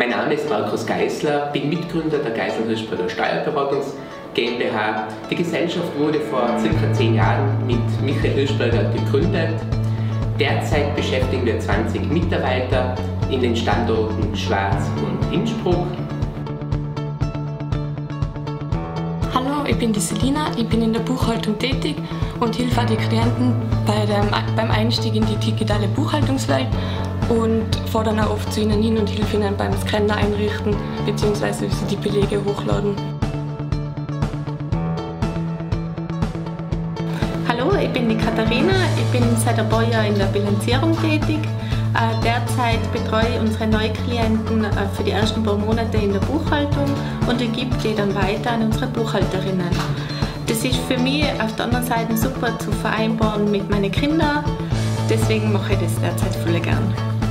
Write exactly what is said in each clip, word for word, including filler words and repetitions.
Mein Name ist Markus Geisler, bin Mitgründer der Geisler-Hirschberger Steuerberatungs GmbH. Die Gesellschaft wurde vor circa zehn Jahren mit Michael Hirschberger gegründet. Derzeit beschäftigen wir zwanzig Mitarbeiter in den Standorten Schwaz und Innsbruck. Hallo, ich bin die Selina, ich bin in der Buchhaltung tätig und helfe die Klienten bei dem, beim Einstieg in die digitale Buchhaltungswelt und fahre dann auch oft zu ihnen hin und helfe ihnen beim Scanner einrichten bzw. wie sie die Belege hochladen. Hallo, ich bin die Katharina, ich bin seit ein paar Jahren in der Bilanzierung tätig. Derzeit betreue ich unsere Neuklienten für die ersten paar Monate in der Buchhaltung und ich gebe die dann weiter an unsere Buchhalterinnen. Das ist für mich auf der anderen Seite super zu vereinbaren mit meinen Kindern, deswegen mache ich das derzeit voll gern.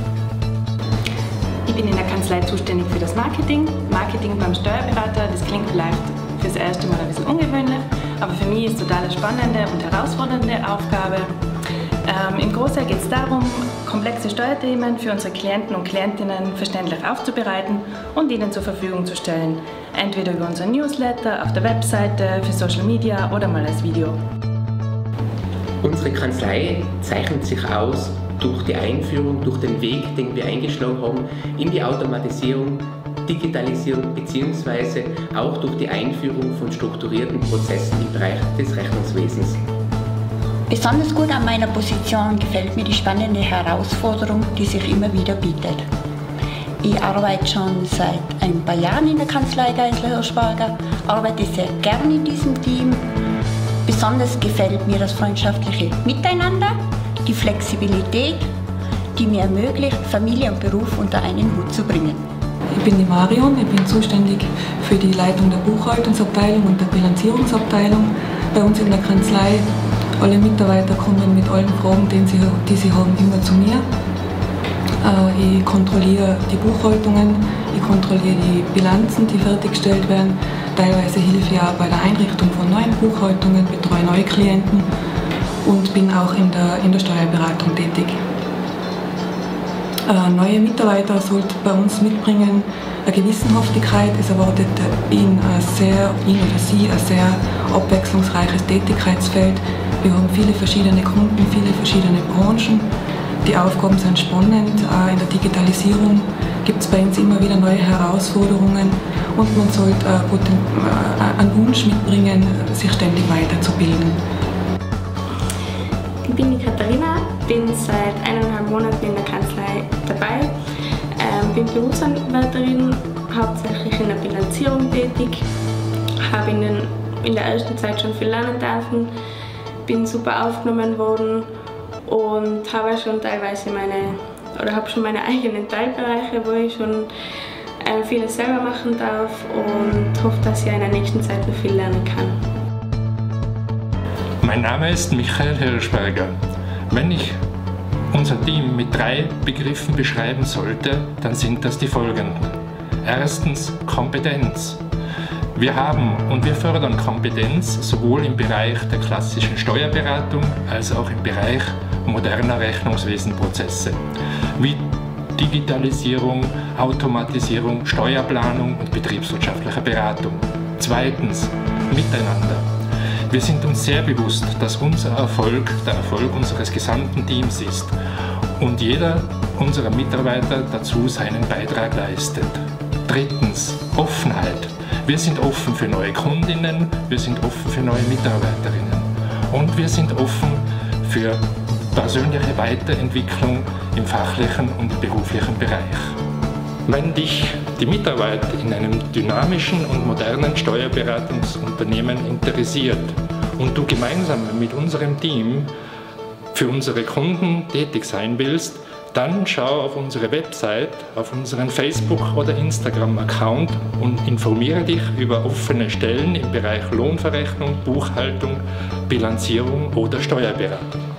Ich bin in der Kanzlei zuständig für das Marketing. Marketing beim Steuerberater, das klingt vielleicht fürs erste Mal ein bisschen ungewöhnlich, aber für mich ist es total eine spannende und herausfordernde Aufgabe. Ähm, Im Großteil geht es darum, komplexe Steuerthemen für unsere Klienten und Klientinnen verständlich aufzubereiten und ihnen zur Verfügung zu stellen. Entweder über unseren Newsletter, auf der Webseite, für Social Media oder mal als Video. Unsere Kanzlei zeichnet sich aus durch die Einführung, durch den Weg, den wir eingeschlagen haben, in die Automatisierung, Digitalisierung bzw. auch durch die Einführung von strukturierten Prozessen im Bereich des Rechnungswesens. Besonders gut an meiner Position gefällt mir die spannende Herausforderung, die sich immer wieder bietet. Ich arbeite schon seit ein paar Jahren in der Kanzlei Geisler-Hirschberger, arbeite sehr gern in diesem Team. Besonders gefällt mir das freundschaftliche Miteinander, die Flexibilität, die mir ermöglicht, Familie und Beruf unter einen Hut zu bringen. Ich bin die Marion, ich bin zuständig für die Leitung der Buchhaltungsabteilung und der Bilanzierungsabteilung bei uns in der Kanzlei. Alle Mitarbeiter kommen mit allen Fragen, die sie, die sie haben, immer zu mir. Ich kontrolliere die Buchhaltungen, ich kontrolliere die Bilanzen, die fertiggestellt werden. Teilweise helfe ich auch bei der Einrichtung von neuen Buchhaltungen, betreue neue Klienten und bin auch in der, in der Steuerberatung tätig. Neue Mitarbeiter sollten bei uns mitbringen eine Gewissenhaftigkeit. Es erwartet ihn, ein sehr, ihn oder sie ein sehr abwechslungsreiches Tätigkeitsfeld. Wir haben viele verschiedene Kunden, viele verschiedene Branchen. Die Aufgaben sind spannend. Auch in der Digitalisierung gibt es bei uns immer wieder neue Herausforderungen und man sollte einen Wunsch mitbringen, sich ständig weiterzubilden. Ich bin die Katharina, bin seit eineinhalb Monaten in der Kanzlei dabei, ähm, bin Berufsanwärterin, hauptsächlich in der Bilanzierung tätig, habe in, den, in der ersten Zeit schon viel lernen dürfen, bin super aufgenommen worden und habe schon teilweise meine, oder habe schon meine eigenen Teilbereiche, wo ich schon äh, vieles selber machen darf und hoffe, dass ich in der nächsten Zeit noch viel lernen kann. Mein Name ist Michael Hirschberger. Wenn ich unser Team mit drei Begriffen beschreiben sollte, dann sind das die folgenden. Erstens Kompetenz. Wir haben und wir fördern Kompetenz sowohl im Bereich der klassischen Steuerberatung als auch im Bereich moderner Rechnungswesenprozesse wie Digitalisierung, Automatisierung, Steuerplanung und betriebswirtschaftlicher Beratung. Zweitens Miteinander. Wir sind uns sehr bewusst, dass unser Erfolg der Erfolg unseres gesamten Teams ist und jeder unserer Mitarbeiter dazu seinen Beitrag leistet. Drittens, Offenheit. Wir sind offen für neue Kundinnen, wir sind offen für neue Mitarbeiterinnen und wir sind offen für persönliche Weiterentwicklung im fachlichen und beruflichen Bereich. Wenn dich die Mitarbeit in einem dynamischen und modernen Steuerberatungsunternehmen interessiert und du gemeinsam mit unserem Team für unsere Kunden tätig sein willst, dann schau auf unsere Website, auf unseren Facebook- oder Instagram-Account und informiere dich über offene Stellen im Bereich Lohnverrechnung, Buchhaltung, Bilanzierung oder Steuerberatung.